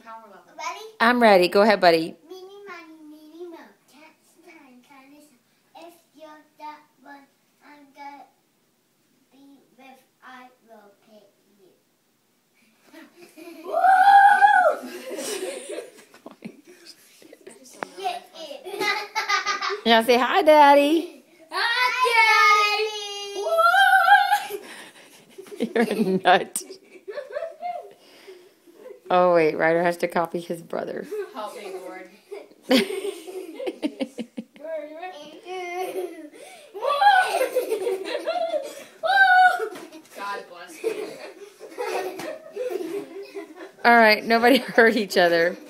power level. Ready? I'm ready. Go ahead, buddy. Meeny, miny, meeny, mo. Cat's time, kind of. If you're that one, I'm gonna be with. I will pay you. Now say hi, Daddy. Hi, Daddy. You're a nut. Oh, wait. Ryder has to copy his brother. Help me, Lord. God bless you. All right. Nobody hurt each other.